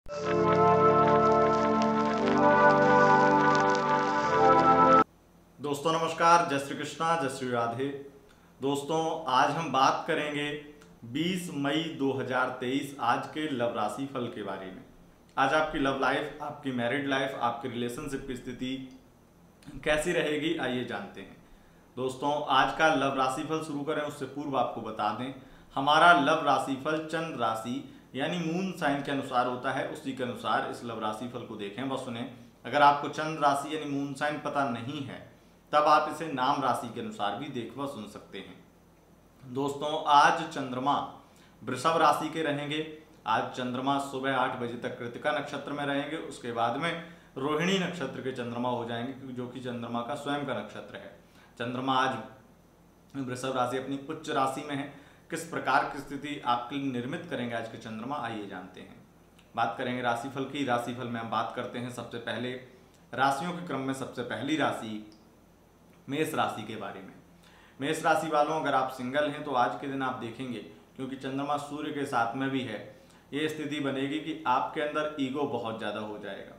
दोस्तों नमस्कार, जय श्री कृष्णा, जय श्री राधे। दोस्तों आज हम बात करेंगे 20 मई 2023 आज के लव राशि फल के बारे में। आज आपकी लव लाइफ, आपकी मैरिड लाइफ, आपकी रिलेशनशिप की स्थिति कैसी रहेगी, आइए जानते हैं। दोस्तों आज का लव राशि फल शुरू करें उससे पूर्व आपको बता दें, हमारा लव राशि फल चंद्र राशि यानी मून साइन के अनुसार होता है। उसी के अनुसार इस लव राशि फल को देखें व सुने। अगर आपको चंद्र राशि यानी मून साइन पता नहीं है तब आप इसे नाम राशि के अनुसार भी देख व सुन सकते हैं। दोस्तों आज चंद्रमा वृषभ राशि के रहेंगे। आज चंद्रमा सुबह 8 बजे तक कृतिका नक्षत्र में रहेंगे। उसके बाद में रोहिणी नक्षत्र के चंद्रमा हो जाएंगे, जो कि चंद्रमा का स्वयं का नक्षत्र है। चंद्रमा आज वृषभ राशि अपनी उच्च राशि में है। किस प्रकार की स्थिति आपके लिए निर्मित करेंगे आज के चंद्रमा, आइए जानते हैं। बात करेंगे राशिफल की। राशिफल में हम बात करते हैं सबसे पहले राशियों के क्रम में सबसे पहली राशि मेष राशि के बारे में। मेष राशि वालों, अगर आप सिंगल हैं तो आज के दिन आप देखेंगे, क्योंकि चंद्रमा सूर्य के साथ में भी है, ये स्थिति बनेगी कि आपके अंदर ईगो बहुत ज़्यादा हो जाएगा।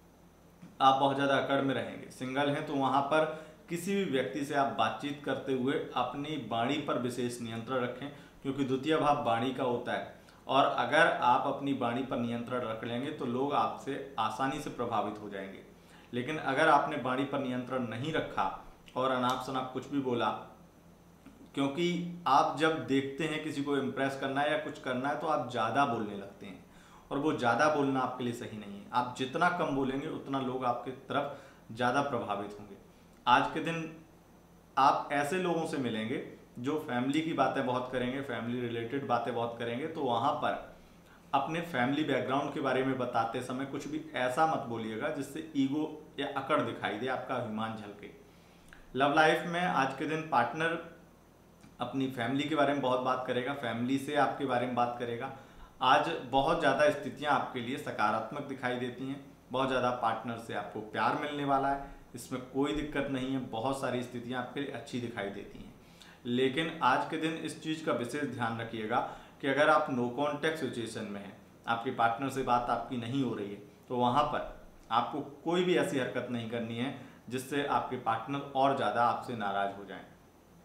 आप बहुत ज़्यादा अकड़ में रहेंगे। सिंगल हैं तो वहाँ पर किसी भी व्यक्ति से आप बातचीत करते हुए अपनी वाणी पर विशेष नियंत्रण रखें, क्योंकि द्वितीय भाव वाणी का होता है। और अगर आप अपनी वाणी पर नियंत्रण रख लेंगे तो लोग आपसे आसानी से प्रभावित हो जाएंगे। लेकिन अगर आपने वाणी पर नियंत्रण नहीं रखा और अनाप शनाप कुछ भी बोला, क्योंकि आप जब देखते हैं किसी को इम्प्रेस करना है या कुछ करना है तो आप ज़्यादा बोलने लगते हैं, और वो ज़्यादा बोलना आपके लिए सही नहीं है। आप जितना कम बोलेंगे उतना लोग आपके तरफ ज़्यादा प्रभावित होंगे। आज के दिन आप ऐसे लोगों से मिलेंगे जो फैमिली की बातें बहुत करेंगे, फैमिली रिलेटेड बातें बहुत करेंगे, तो वहाँ पर अपने फैमिली बैकग्राउंड के बारे में बताते समय कुछ भी ऐसा मत बोलिएगा जिससे ईगो या अकड़ दिखाई दे, आपका अभिमान झलके। लव लाइफ में आज के दिन पार्टनर अपनी फैमिली के बारे में बहुत बात करेगा, फैमिली से आपके बारे में बात करेगा। आज बहुत ज़्यादा स्थितियां आपके लिए सकारात्मक दिखाई देती हैं। बहुत ज़्यादा पार्टनर से आपको प्यार मिलने वाला है, इसमें कोई दिक्कत नहीं है। बहुत सारी स्थितियां आपके लिए अच्छी दिखाई देती हैं। लेकिन आज के दिन इस चीज़ का विशेष ध्यान रखिएगा कि अगर आप नो कॉन्टैक्ट सिचुएशन में हैं, आपके पार्टनर से बात आपकी नहीं हो रही है, तो वहाँ पर आपको कोई भी ऐसी हरकत नहीं करनी है जिससे आपके पार्टनर और ज़्यादा आपसे नाराज हो जाएं।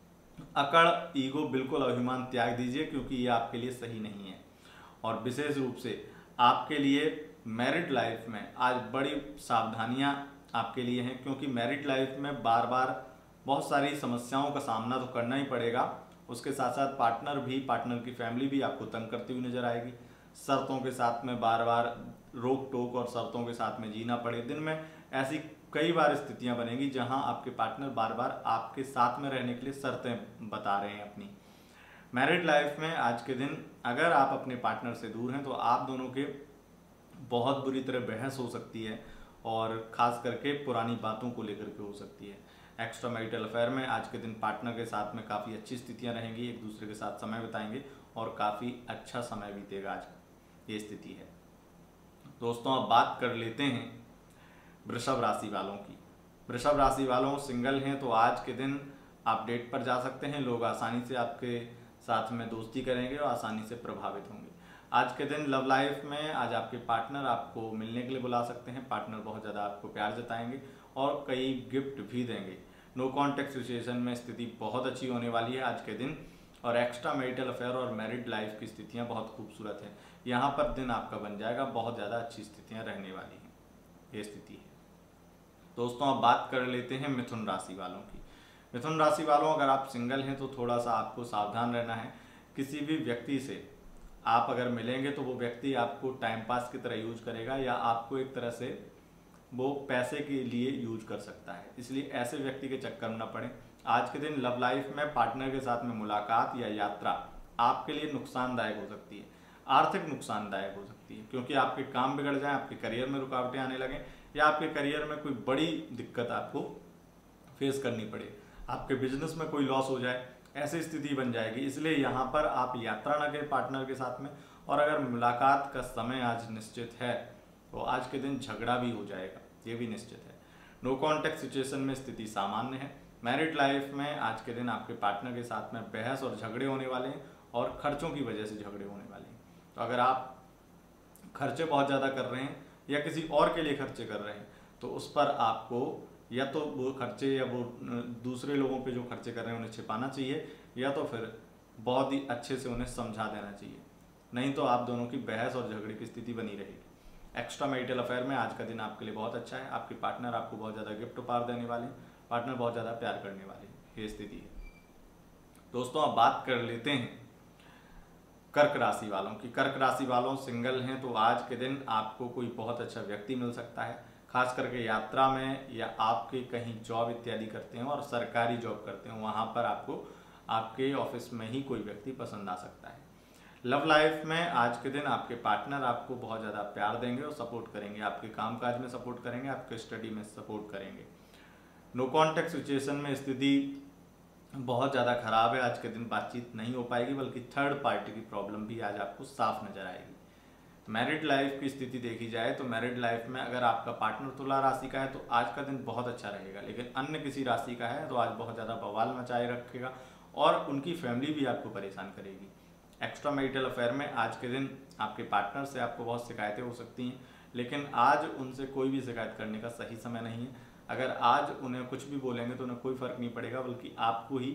अकड़, ईगो, बिल्कुल अभिमान त्याग दीजिए, क्योंकि ये आपके लिए सही नहीं है। और विशेष रूप से आपके लिए मैरिड लाइफ में आज बड़ी सावधानियां आपके लिए हैं, क्योंकि मैरिड लाइफ में बार बार बहुत सारी समस्याओं का सामना तो करना ही पड़ेगा। उसके साथ साथ पार्टनर की फैमिली भी आपको तंग करती हुई नजर आएगी। शर्तों के साथ में बार बार रोक टोक और शर्तों के साथ में जीना पड़े। दिन में ऐसी कई बार स्थितियां बनेगी जहां आपके पार्टनर बार बार आपके साथ में रहने के लिए शर्तें बता रहे हैं अपनी। मैरिड लाइफ में आज के दिन अगर आप अपने पार्टनर से दूर हैं तो आप दोनों के बहुत बुरी तरह बहस हो सकती है, और खास करके पुरानी बातों को लेकर के हो सकती है। एक्स्ट्रा मैरिटल अफेयर में आज के दिन पार्टनर के साथ में काफ़ी अच्छी स्थितियां रहेंगी, एक दूसरे के साथ समय बिताएंगे और काफ़ी अच्छा समय बीतेगा। आज ये स्थिति है। दोस्तों अब बात कर लेते हैं वृषभ राशि वालों की। वृषभ राशि वालों, सिंगल हैं तो आज के दिन आप डेट पर जा सकते हैं। लोग आसानी से आपके साथ में दोस्ती करेंगे और आसानी से प्रभावित होंगे। आज के दिन लव लाइफ में आज आपके पार्टनर आपको मिलने के लिए बुला सकते हैं। पार्टनर बहुत ज़्यादा आपको प्यार जताएंगे और कई गिफ्ट भी देंगे। नो कॉन्टैक्ट सिचुएशन में स्थिति बहुत अच्छी होने वाली है आज के दिन, और एक्स्ट्रा मैरिटल अफेयर और मैरिड लाइफ की स्थितियाँ बहुत खूबसूरत हैं। यहाँ पर दिन आपका बन जाएगा, बहुत ज़्यादा अच्छी स्थितियाँ रहने वाली हैं। ये स्थिति है। दोस्तों अब बात कर लेते हैं मिथुन राशि वालों की। मिथुन राशि वालों, अगर आप सिंगल हैं तो थोड़ा सा आपको सावधान रहना है। किसी भी व्यक्ति से आप अगर मिलेंगे तो वो व्यक्ति आपको टाइम पास की तरह यूज करेगा, या आपको एक तरह से वो पैसे के लिए यूज कर सकता है। इसलिए ऐसे व्यक्ति के चक्कर में न पड़े। आज के दिन लव लाइफ में पार्टनर के साथ में मुलाकात या यात्रा आपके लिए नुकसानदायक हो सकती है, आर्थिक नुकसानदायक हो सकती है, क्योंकि आपके काम बिगड़ जाए, आपके करियर में रुकावटें आने लगें, या आपके करियर में कोई बड़ी दिक्कत आपको फेस करनी पड़े, आपके बिजनेस में कोई लॉस हो जाए, ऐसी स्थिति बन जाएगी। इसलिए यहाँ पर आप यात्रा न करें पार्टनर के साथ में। और अगर मुलाकात का समय आज निश्चित है तो आज के दिन झगड़ा भी हो जाएगा, ये भी निश्चित है। नो कॉन्टैक्ट सिचुएशन में स्थिति सामान्य है। मैरिड लाइफ में आज के दिन आपके पार्टनर के साथ में बहस और झगड़े होने वाले हैं, और खर्चों की वजह से झगड़े होने वाले हैं। तो अगर आप खर्चे बहुत ज़्यादा कर रहे हैं या किसी और के लिए खर्चे कर रहे हैं, तो उस पर आपको या तो वो खर्चे या वो दूसरे लोगों पे जो खर्चे कर रहे हैं उन्हें छिपाना चाहिए, या तो फिर बहुत ही अच्छे से उन्हें समझा देना चाहिए। नहीं तो आप दोनों की बहस और झगड़े की स्थिति बनी रहेगी। एक्स्ट्रा मैरिटल अफेयर में आज का दिन आपके लिए बहुत अच्छा है। आपके पार्टनर आपको बहुत ज़्यादा गिफ्ट उपहार देने वाले हैं, पार्टनर बहुत ज़्यादा प्यार करने वाले हैं, ये स्थिति है। दोस्तों अब बात कर लेते हैं कर्क राशि वालों की। कर्क राशि वालों सिंगल हैं तो आज के दिन आपको कोई बहुत अच्छा व्यक्ति मिल सकता है, खास करके यात्रा में या आपके कहीं जॉब इत्यादि करते हैं और सरकारी जॉब करते हैं, वहाँ पर आपको आपके ऑफिस में ही कोई व्यक्ति पसंद आ सकता है। लव लाइफ में आज के दिन आपके पार्टनर आपको बहुत ज़्यादा प्यार देंगे और सपोर्ट करेंगे, आपके कामकाज में सपोर्ट करेंगे, आपके स्टडी में सपोर्ट करेंगे। नो कॉन्टैक्ट सिचुएशन में स्थिति बहुत ज़्यादा खराब है। आज के दिन बातचीत नहीं हो पाएगी, बल्कि थर्ड पार्टी की प्रॉब्लम भी आज आपको साफ नजर आएगी। मैरिड लाइफ की स्थिति देखी जाए तो मैरिड लाइफ में अगर आपका पार्टनर तुला राशि का है तो आज का दिन बहुत अच्छा रहेगा, लेकिन अन्य किसी राशि का है तो आज बहुत ज़्यादा बवाल मचाए रखेगा और उनकी फैमिली भी आपको परेशान करेगी। एक्स्ट्रा मैरिटल अफेयर में आज के दिन आपके पार्टनर से आपको बहुत शिकायतें हो सकती हैं, लेकिन आज उनसे कोई भी शिकायत करने का सही समय नहीं है। अगर आज उन्हें कुछ भी बोलेंगे तो उन्हें कोई फ़र्क नहीं पड़ेगा, बल्कि आपको ही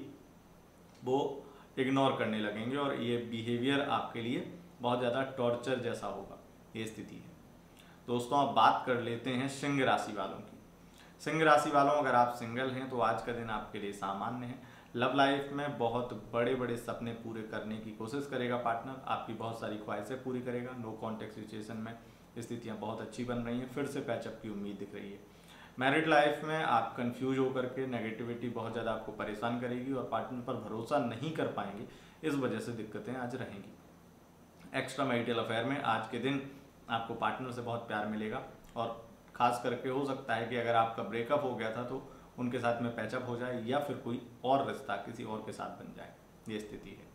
वो इग्नोर करने लगेंगे और ये बिहेवियर आपके लिए बहुत ज़्यादा टॉर्चर जैसा होगा, ये स्थिति है। दोस्तों अब बात कर लेते हैं सिंह राशि वालों की। सिंह राशि वालों अगर आप सिंगल हैं तो आज का दिन आपके लिए सामान्य है। लव लाइफ में बहुत बड़े बड़े सपने पूरे करने की कोशिश करेगा पार्टनर, आपकी बहुत सारी ख्वाहिशें पूरी करेगा। नो कॉन्टैक्ट सिचुएशन में स्थितियाँ बहुत अच्छी बन रही हैं, फिर से पैचअप की उम्मीद दिख रही है। मैरिड लाइफ में आप कंफ्यूज होकर के नेगेटिविटी बहुत ज़्यादा आपको परेशान करेगी और पार्टनर पर भरोसा नहीं कर पाएंगे, इस वजह से दिक्कतें आज रहेंगी। एक्स्ट्रा मैरिटल अफेयर में आज के दिन आपको पार्टनर से बहुत प्यार मिलेगा और खास करके हो सकता है कि अगर आपका ब्रेकअप हो गया था तो उनके साथ में पैचअप हो जाए या फिर कोई और रिश्ता किसी और के साथ बन जाए, ये स्थिति है।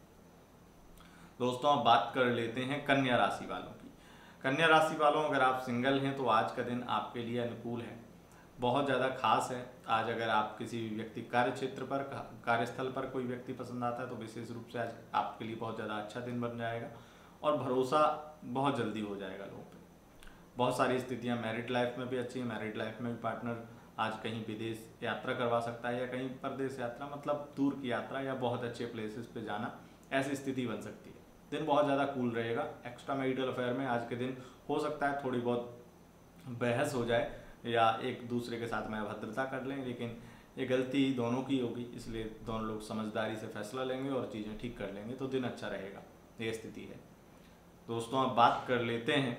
दोस्तों अब बात कर लेते हैं कन्या राशि वालों की। कन्या राशि वालों अगर आप सिंगल हैं तो आज का दिन आपके लिए अनुकूल है, बहुत ज़्यादा खास है। आज अगर आप किसी व्यक्ति कार्य क्षेत्र पर कार्यस्थल पर कोई व्यक्ति पसंद आता है तो विशेष रूप से आज आपके लिए बहुत ज़्यादा अच्छा दिन बन जाएगा और भरोसा बहुत जल्दी हो जाएगा लोगों पे। बहुत सारी स्थितियां मैरिड लाइफ में भी अच्छी है। मैरिड लाइफ में भी पार्टनर आज कहीं विदेश यात्रा करवा सकता है या कहीं परदेश यात्रा, मतलब दूर की यात्रा या बहुत अच्छे प्लेसेस पे जाना, ऐसी स्थिति बन सकती है। दिन बहुत ज़्यादा कूल रहेगा। एक्स्ट्रा मैरिटल अफेयर में आज के दिन हो सकता है थोड़ी बहुत बहस हो जाए या एक दूसरे के साथ में अभद्रता कर लें, लेकिन ये गलती दोनों की होगी, इसलिए दोनों लोग समझदारी से फैसला लेंगे और चीज़ें ठीक कर लेंगे तो दिन अच्छा रहेगा, ये स्थिति है। दोस्तों अब बात कर लेते हैं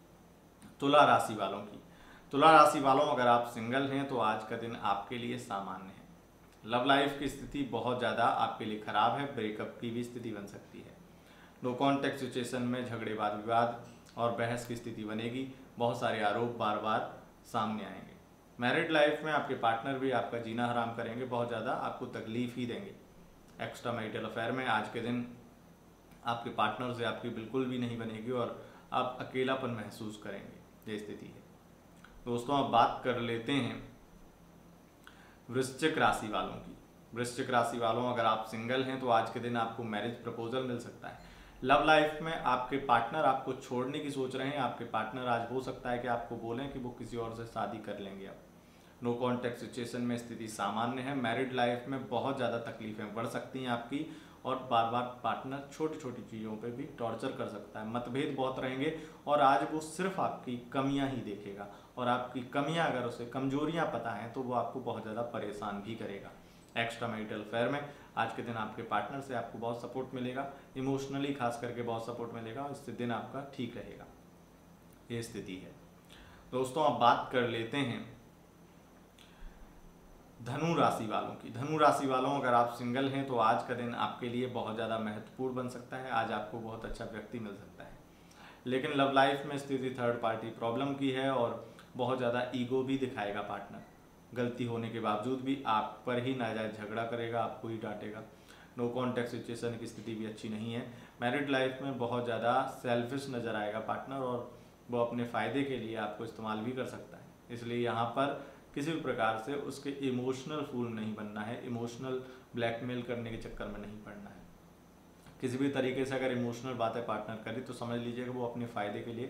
तुला राशि वालों की। तुला राशि वालों अगर आप सिंगल हैं तो आज का दिन आपके लिए सामान्य है। लव लाइफ की स्थिति बहुत ज़्यादा आपके लिए खराब है, ब्रेकअप की भी स्थिति बन सकती है। नो कॉन्टैक्ट सिचुएशन में झगड़े वाद विवाद और बहस की स्थिति बनेगी, बहुत सारे आरोप बार बार सामने आएंगे। मैरिड लाइफ में आपके पार्टनर भी आपका जीना हराम करेंगे, बहुत ज़्यादा आपको तकलीफ ही देंगे। एक्स्ट्रा मैरिटल अफेयर में आज के दिन आपके पार्टनर से आपकी बिल्कुल भी नहीं बनेगी और आप अकेलापन महसूस करेंगे, ये स्थिति है। दोस्तों अब बात कर लेते हैं वृश्चिक राशि वालों की। वृश्चिक राशि वालों अगर आप सिंगल हैं तो आज के दिन आपको मैरिज प्रपोजल मिल सकता है। लव लाइफ में आपके पार्टनर आपको छोड़ने की सोच रहे हैं, आपके पार्टनर आज हो सकता है कि आपको बोलें कि वो किसी और से शादी कर लेंगे। अब नो कॉन्टैक्ट सिचुएशन में स्थिति सामान्य है। मैरिड लाइफ में बहुत ज़्यादा तकलीफें बढ़ सकती हैं आपकी और बार बार पार्टनर छोटी छोटी चीज़ों पे भी टॉर्चर कर सकता है। मतभेद बहुत रहेंगे और आज वो सिर्फ आपकी कमियां ही देखेगा और आपकी कमियां अगर उसे कमजोरियां पता हैं तो वो आपको बहुत ज़्यादा परेशान भी करेगा। एक्स्ट्रा मैरिटल अफेयर में आज के दिन आपके पार्टनर से आपको बहुत सपोर्ट मिलेगा, इमोशनली खास करके बहुत सपोर्ट मिलेगा, इससे दिन आपका ठीक रहेगा, ये स्थिति है। दोस्तों अब बात कर लेते हैं धनु राशि वालों की। धनु राशि वालों अगर आप सिंगल हैं तो आज का दिन आपके लिए बहुत ज़्यादा महत्वपूर्ण बन सकता है। आज आपको बहुत अच्छा व्यक्ति मिल सकता है, लेकिन लव लाइफ में स्थिति थर्ड पार्टी प्रॉब्लम की है और बहुत ज़्यादा ईगो भी दिखाएगा पार्टनर। गलती होने के बावजूद भी आप पर ही नाजायज झगड़ा करेगा, आपको ही डांटेगा। नो कॉन्टैक्ट सिचुएशन की स्थिति भी अच्छी नहीं है। मैरिड लाइफ में बहुत ज़्यादा सेल्फिश नज़र आएगा पार्टनर और वो अपने फ़ायदे के लिए आपको इस्तेमाल भी कर सकता है, इसलिए यहाँ पर किसी भी प्रकार से उसके इमोशनल फूल नहीं बनना है, इमोशनल ब्लैकमेल करने के चक्कर में नहीं पड़ना है। किसी भी तरीके से अगर इमोशनल बातें पार्टनर करे तो समझ लीजिएगा वो अपने फ़ायदे के लिए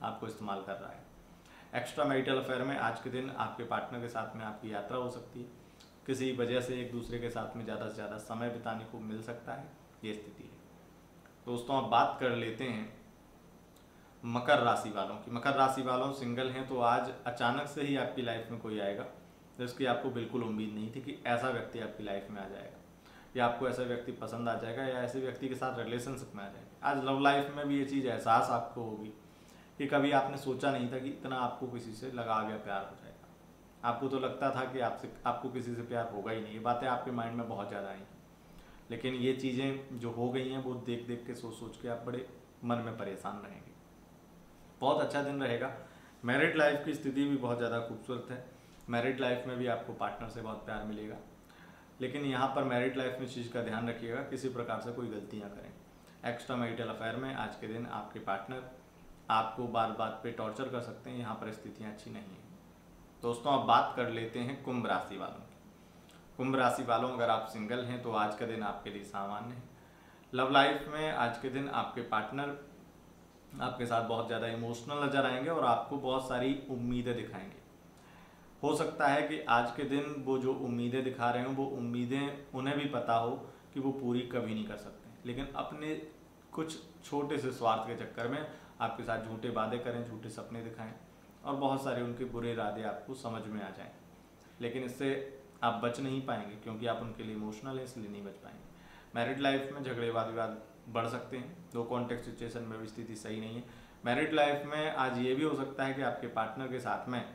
आपको इस्तेमाल कर रहा है। एक्स्ट्रा मैरिटल अफेयर में आज के दिन आपके पार्टनर के साथ में आपकी यात्रा हो सकती है, किसी वजह से एक दूसरे के साथ में ज़्यादा से ज़्यादा समय बिताने को मिल सकता है, ये स्थिति है। दोस्तों अब बात कर लेते हैं मकर राशि वालों की। मकर राशि वालों सिंगल हैं तो आज अचानक से ही आपकी लाइफ में कोई आएगा जिसकी आपको बिल्कुल उम्मीद नहीं थी कि ऐसा व्यक्ति आपकी लाइफ में आ जाएगा, या आपको ऐसा व्यक्ति पसंद आ जाएगा, या ऐसे व्यक्ति के साथ रिलेशनशिप में आ जाएगा। आज लव लाइफ में भी ये चीज़ एहसास आपको होगी कि कभी आपने सोचा नहीं था कि इतना आपको किसी से लगा गया, प्यार हो जाएगा। आपको तो लगता था कि आपको किसी से प्यार होगा ही नहीं। ये बातें आपके माइंड में बहुत ज़्यादा आई, लेकिन ये चीज़ें जो हो गई हैं वो देख देख के सोच के आप बड़े मन में परेशान रहेंगे। बहुत अच्छा दिन रहेगा। मैरिड लाइफ की स्थिति भी बहुत ज़्यादा खूबसूरत है। मैरिड लाइफ में भी आपको पार्टनर से बहुत प्यार मिलेगा, लेकिन यहाँ पर मैरिड लाइफ में चीज़ का ध्यान रखिएगा, किसी प्रकार से कोई गलतियाँ करें। एक्स्ट्रा मैरिटल अफेयर में आज के दिन आपके पार्टनर आपको बात बात पे टॉर्चर कर सकते हैं, यहाँ पर स्थितियाँ अच्छी नहीं हैं। दोस्तों अब बात कर लेते हैं कुंभ राशि वालों की। कुंभ राशि वालों अगर आप सिंगल हैं तो आज का दिन आपके लिए सामान्य है। लव लाइफ में आज के दिन आपके पार्टनर आपके साथ बहुत ज़्यादा इमोशनल नज़र आएंगे और आपको बहुत सारी उम्मीदें दिखाएंगे। हो सकता है कि आज के दिन वो जो उम्मीदें दिखा रहे हों वो उम्मीदें उन्हें भी पता हो कि वो पूरी कभी नहीं कर सकते, लेकिन अपने कुछ छोटे से स्वार्थ के चक्कर में आपके साथ झूठे वादे करें, झूठे सपने दिखाएं और बहुत सारे उनके बुरे इरादे आपको समझ में आ जाएं, लेकिन इससे आप बच नहीं पाएंगे क्योंकि आप उनके लिए इमोशनल है, इसलिए नहीं बच पाएंगे। मैरिड लाइफ में झगड़े वाद विवाद बढ़ सकते हैं, दो कॉन्टेक्ट सिचुएशन में भी स्थिति सही नहीं है। मैरिड लाइफ में आज ये भी हो सकता है कि आपके पार्टनर के साथ में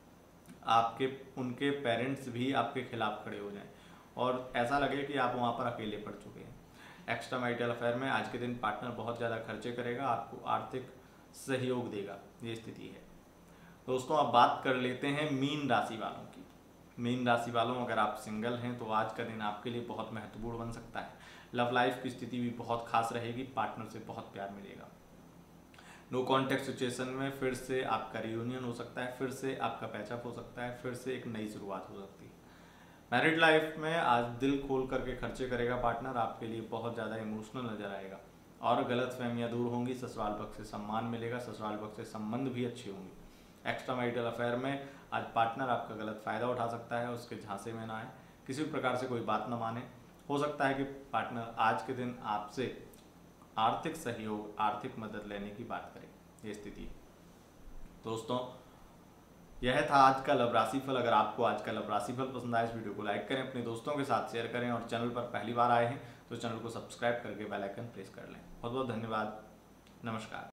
उनके पेरेंट्स भी आपके खिलाफ खड़े हो जाएं और ऐसा लगे कि आप वहाँ पर अकेले पड़ चुके हैं। एक्स्ट्रा मैरिटल अफेयर में आज के दिन पार्टनर बहुत ज़्यादा खर्चे करेगा, आपको आर्थिक सहयोग देगा, ये स्थिति है। दोस्तों अब बात कर लेते हैं मीन राशि वालों की। मीन राशि वालों अगर आप सिंगल हैं तो आज का दिन आपके लिए बहुत महत्वपूर्ण बन सकता है। लव लाइफ की स्थिति भी बहुत खास रहेगी, पार्टनर से बहुत प्यार मिलेगा। नो कॉन्टेक्ट सिचुएशन में फिर से आपका रियूनियन हो सकता है, फिर से आपका पैचअप हो सकता है, फिर से एक नई शुरुआत हो सकती है। मैरिड लाइफ में आज दिल खोल करके खर्चे करेगा पार्टनर, आपके लिए बहुत ज़्यादा इमोशनल नजर आएगा और गलत फहमियाँ दूर होंगी। ससुराल पक्ष से सम्मान मिलेगा, ससुराल पक्ष से संबंध भी अच्छे होंगे। एक्स्ट्रा मैरिटल अफेयर में आज पार्टनर आपका गलत फ़ायदा उठा सकता है, उसके झांसे में ना आए, किसी भी प्रकार से कोई बात ना माने। हो सकता है कि पार्टनर आज के दिन आपसे आर्थिक सहयोग, आर्थिक मदद लेने की बात करें, ये स्थिति है। दोस्तों यह था आज का लव राशिफल। अगर आपको आज का लव राशिफल पसंद आए इस वीडियो को लाइक करें, अपने दोस्तों के साथ शेयर करें और चैनल पर पहली बार आए हैं तो चैनल को सब्सक्राइब करके बेल आइकन प्रेस कर लें। बहुत बहुत धन्यवाद, नमस्कार।